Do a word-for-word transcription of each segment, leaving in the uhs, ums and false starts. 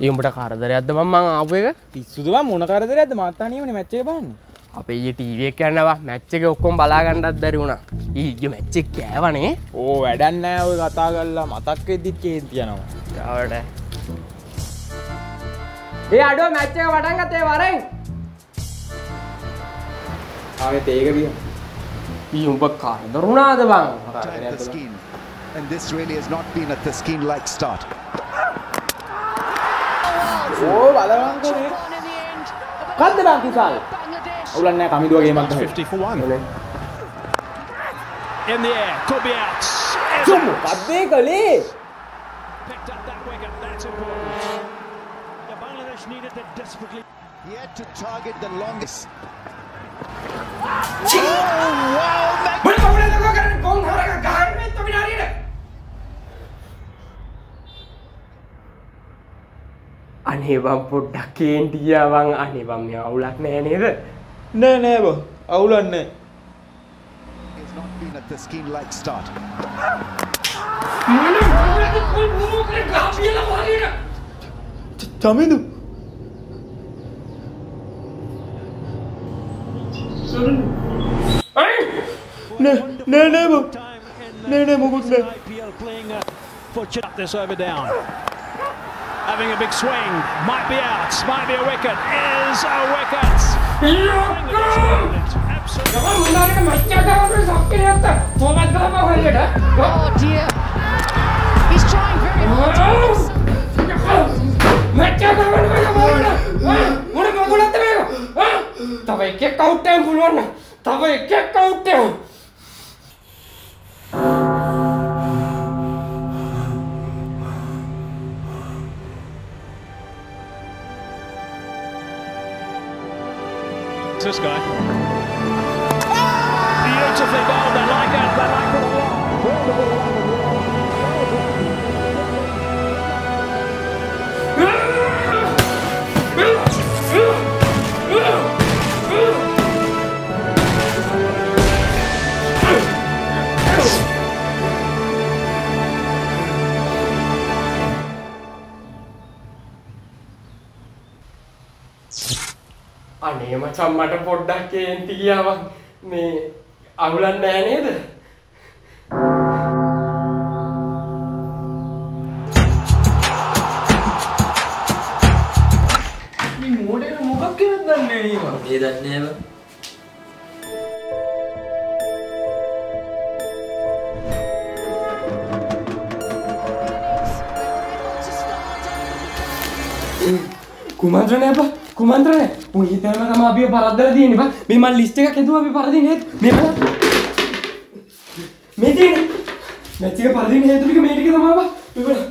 ඒ උඹට කරදරයක්ද මම මං ආපු එක? පිස්සුද මම මොන කරදරයක්ද මාත් අහන්නේමනේ මැච් එක බලන්නේ. අපේ ඊයේ ටීවී එක යනවා මැච් එක ඔක්කොම බලා ගන්නත් බැරි වුණා. ඊයේ මැච් එක කෑවනේ. ඕ වැඩක් නැහැ ඔය කතා කරලා මතක් වෙද්දිත් කේන්ති යනවා. යාවට. ඒ අඩෝ මැච් එක වටන් ගත්තේ වරෙන්. ආවෙත් ඒක බිය. ඊ උඹ කරදර වුණාද බං? And this really has not been a Theskeen-like start. Oh, බලවන් කරේ. කද්ද බං කිසාල්? අවුලක් නැහැ කමිදුව ගේමක් තමයි. fifty for one. In the air, could be out. සුමු කද්දේ කලේ. Picked up that wicket, that's important. The Bangladesh needed that desperately. He had to target the longest. Oh, wow! Boleh boleh tu kau kan kau harap gahan ni tu bina ni dah. අනේ බං පොඩ්ඩක් කේන්ති ගියා බං අනේ බං මේ අවුලක් නෑ නේද? නෑ නෑ බං අවුලක් නෑ. It's not been a Theskeen-like start. Tamidu. Nෑ නෑ නෑ බං. නෑ නෑ මොකුත් නෑ. I P L playing uh, for chip this over down. Having a big swing, might be out, might be a wicket, is a wicket! Oh dear, he's trying very hard. This guy. Beautifully bowled, they like it, they like it a lot. අනේ මචං මට පොඩ්ඩක් කේන්ති ගියා බං මේ අවුලක් නෑ නේද? මේ මොඩේන මොකක් කියලාද දන්නේ නෑ මම. මේ දන්නේ නෑ බං. කුමන්ත්‍රණය බං කුමන්ත්‍රණය උන් හිතනම තමයි අපි පරද්දලා තියෙන්නේ බං මේ මම ලිස්ට් එකක් හදුවා අපි පරදින හේතු මේ බලන්න මේ තියෙන්නේ මැච් එක පරදින හේතු ටික මේ ටික තමයි බං මේ බලන්න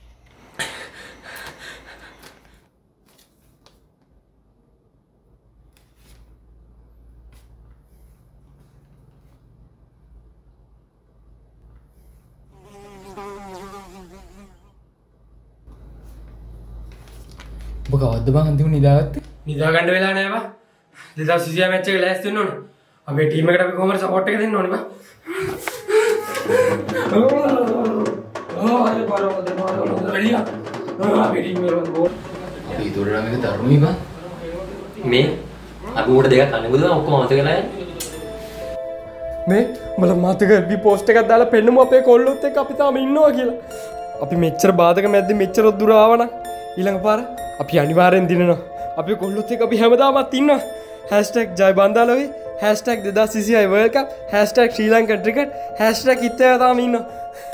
ඔබ කවද්ද බං අන්තිම නිදාගත්තේ? නිදා ගන්න වෙලා නෑ බං. දෙදාස් විසිහය මැච් එක ලෑස්ති වෙන්න ඕනේ. අපේ ටීම් එකට අපි කොහොමද සපෝට් එක දෙන්න ඕනේ බං. ඕ අය බලන්න දෙන්න රෙඩියා. අපේ ටීම් වල බෝල්. අපි ඉතුරු නම් එක තරුණයි බං. මේ අපි උඩ දෙකක් අනුගුද ඔක්කොම මතක නැහැ. මේ උඹලා මතක අපි පෝස්ට් එකක් දාලා පෙන්නමු අපේ කොල්ලොත් එක්ක අපි තාම ඉන්නවා කියලා. අපි මෙච්චර බාධක මැද්දේ මෙච්චර දුර ආවනම් ඊළඟ පාර අපි අනිවාර්යෙන් දිනනවා. අපි කොල්ලොත් එක්ක අපි හැමදාමත් ඉන්නවා. hashtag ජය බන්දාලෝවේ hashtag දෙදාස් විසිහය World Cup hashtag Sri Lankan cricket hashtag ඉත්තේ තාම ඉන්නවා.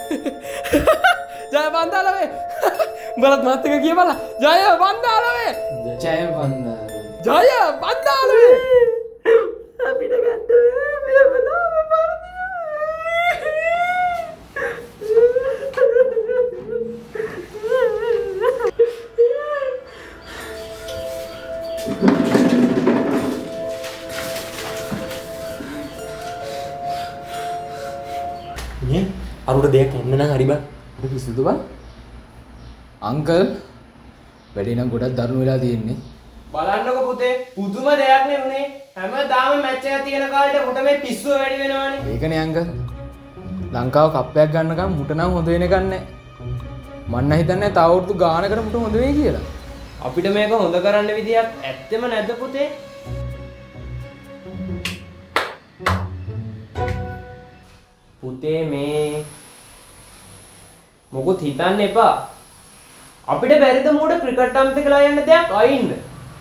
ජය බන්දාලෝවේ උඹලත් මාත් එක්ක කියපල්ලා ජය බන්දාලෝවේ ජය බන්දාලෝවේ ජය බන්දාලෝවේ අපිට ගන්න අපි හැමදාම නේ අරුට දෙයක් එන්න නම් හරි බං. ඔබ කිසිද බං? අංකල් වැඩේ නම් ගොඩක් දරුණු වෙලා තියෙන්නේ. බලන්නකො පුතේ පුදුම දෙයක් නේ උනේ. හැමදාම මැච් එක තියෙන කාලේට මුට මේ පිස්සුව වැඩි වෙනවනේ. ඒකනේ අංකල්. ලංකාව කප්පයක් ගන්නකම් මුට නම් හොඳ වෙන එකක් නැහැ. මන්න හිතන්නේ තව අවුරුදු ගානකට මුට හොඳ වෙයි කියලා. අපිට මේක හොඳ කරන්න විදියක් ඇත්තෙම නැද්ද පුතේ? පුතේ මේ මොකොත් හිතන්න එපා. අපිට බැරිද මෝඩ ක්‍රිකට් අම්පිකලා යන්න දෙයක් අයින්න.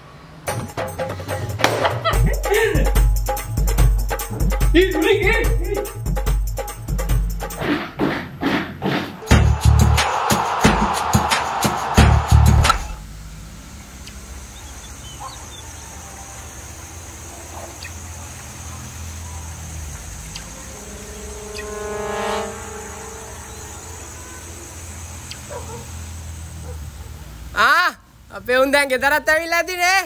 ඊ දුරිගේ ආ අපේ උන් දැන් ගෙදරත් ඇවිල්ලා ඇතිනේ.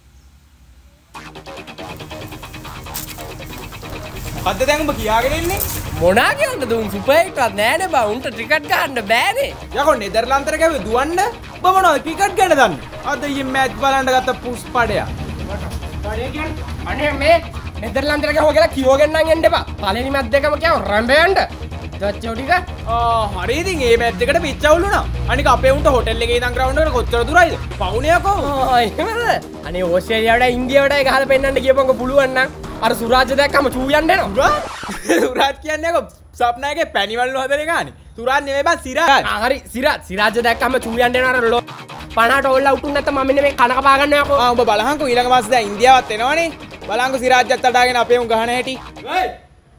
මොකද්ද දැන් උඹ කියාගෙන ඉන්නේ? මොනා කියන්නද උන් සුපර් එකක්වත් නෑනේ බා. උන්ට ක්‍රිකට් ගහන්න බෑනේ. යකෝ නෙදර්ලන්තර ගාවේ දුවන්න. උඹ මොනවද ක්‍රිකට් ගැන දන්නේ? අද ඊයේ මැච් බලන්න ගත්ත පුස් පඩයක්. පඩේ කියන්නේ අනේ මේ නෙදර්ලන්තර ගාව කියලා කියෝගෙන නම් එන්න එපා. පළවෙනි මැච් දෙකම කියව රැඹයන්ට. දච්චෝ ටික ආ හරි ඉතින් මේ මැච් එකට පිච් අවුල් වුණා. අනික අපේ උන්ට හොටෙල් එකේ ඉඳන් ග්‍රවුන්ඩ් එකට කොච්චර දුරයිද? පවුනේ යකෝ. ආ එහෙමද? අනේ ඕස්ට්‍රේලියාවට ඉන්දියාවට ගහලා පෙන්නන්න කියපන්කො පුළුවන් නම් අර සුරාජ් දැක්කම චූ යන්න එනවා. සුරාජ් කියන්නේ යකෝ සප්නාගේ පැණිවලු හදන එකනේ. සුරාජ් නෙමෙයි බං සිරාජ්. ආ හරි සිරාජ් සිරාජ් දැක්කම චූ යන්න එනවා අර ලෝ පණාට ඕල්ල අවුට් උන් නැත්නම් මම මෙන්න මේ කන කපා ගන්න යකෝ. ආ උඹ බලහන්කෝ ඊළඟ මාසේ දැන් ඉන්දියාවත් එනවනේ. බලහන්කෝ සිරාජ්ත් අඩාගෙන අපේ උන් ගහන හැටි. වෙයි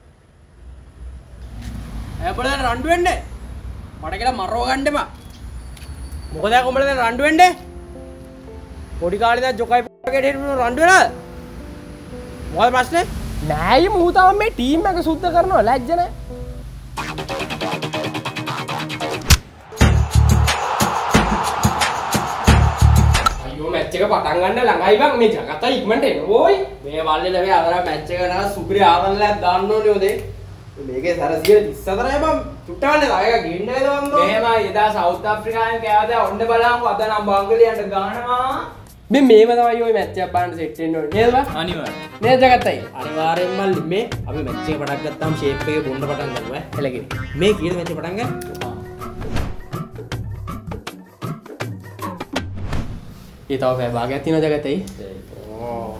ඇපල දැන් රණ්ඩු වෙන්නේ මට කියලා මරව ගන්න එපා. මොකද දැන් උඹලා දැන් රණ්ඩු වෙන්නේ? පොඩි කාලේ දැන් ජොකයි පොකේට හිටපු රණ්ඩු වෙනවද? මොකද ප්‍රශ්නේ? නෑයි මූ තාම මේ ටීම් එක සුද්ධ කරනවා ලැජ්ජ නෑ. අයියෝ මැච් එක පටන් ගන්න ළඟයි බං මේ ජගතා ඉක්මනට එන්න ඕයි. මේ වල්ලේ ලැබේ අදලා මැච් එක නා සුපිරි ආවන්ලයක් දාන්න ඕනේ ඔතේ. මේකේ සරසිය තිස් හතරයි බං චුට්ටවන්නේ තායක ගේන්න නේද වන්දෝ. මෙහෙමයි එදා සවුත් ආෆ්‍රිකාවෙන් කෑවද ඔන්න බලන්නකෝ අද නම් බංගලියන්ට ගහනවා. මේ මේව තමයි ඔය මැච් එක බලන්න සෙට් වෙන්න ඕනේ නේද බං? අනිවාර්යයෙන්. නේද ජගතයි? අනිවාර්යෙන්ම මල්ලි මේ අපි මැච් එක පටන් ගත්තාම ෂේප් එකේ බොන්න පටන් ගන්නවා ඈ. එලගෙන. මේ කීයද මැච් එක පටන් ගන්න? ඒ තව පැය භාගයක් තියෙනවා ජගතයි. ඕ.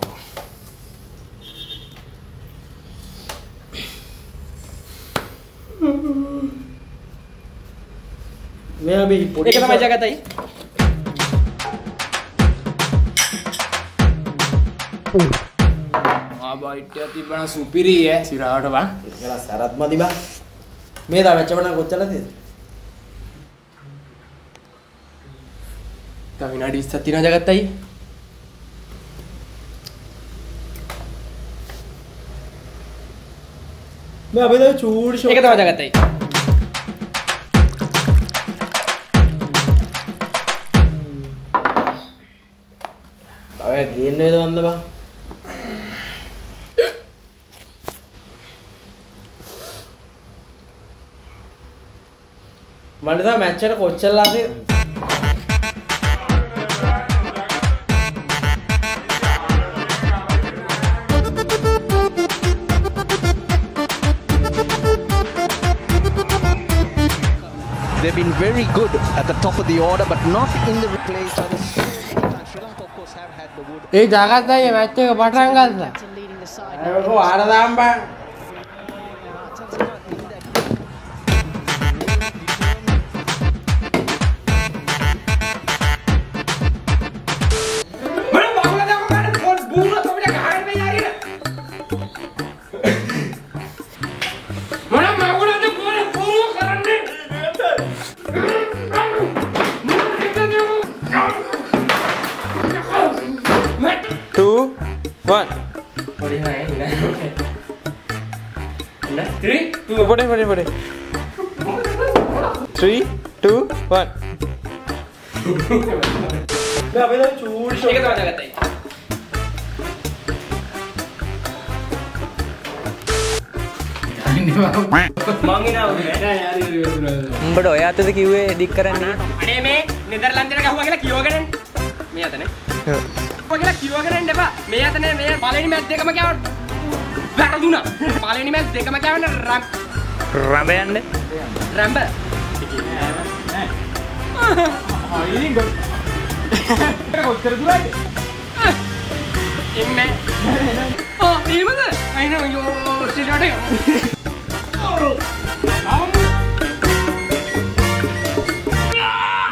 මේ අපි පොඩි ඒක තමයි ජගතයි. ආ බයිට් එක තිබ්බන සුපිරි ඈ සිරාවට බං. ඒකලා සරත් මදි බං. මේ දා මැච් එක පටන් කොච්චරද තියෙද? තව විනාඩි විස්සක් තියෙනවා ජගතයි. මේ අපි දැන් චූඩි ෂොට් ඒක තමයි ජගතයි. තව ගේන්න වේද වන්ද බං? මට තමයි මැච් එක කොච්චර ලාසේ They've been very good at the top of the order, but not in the replays. Sri Lanka, of course, have had the wood. ඒ ජගතයි මැච් එක පටන් ගත්තා. leading the side. ඒක ආර දාම් බං. two one three two පොඩි පොඩි පොඩි three two one මේ අපි දැන් චූඩි ෂොට් ඒක තමයි ජගතයි. උඹට ඔය අතද කිව්වේ එඩිට් කරන්න අනේ මේ නෙදර්ලන්තයට ගහුවා කියලා කියවගෙන එන්න. මේ අතනේ. ඔය කියලා කියවගෙන එන්න එපා. මේ අතනේ මේ පළවෙනි මැච් දෙකම කෑවන. වැරදුනා. පළවෙනි මැච් දෙකම කෑවන රම් රඹ යන්නේ රම්බ. අයින් ගොඩ කොච්චර දුරයිද? එන්නේ. ආ මේවද? අයිනෝ යෝ සිරට.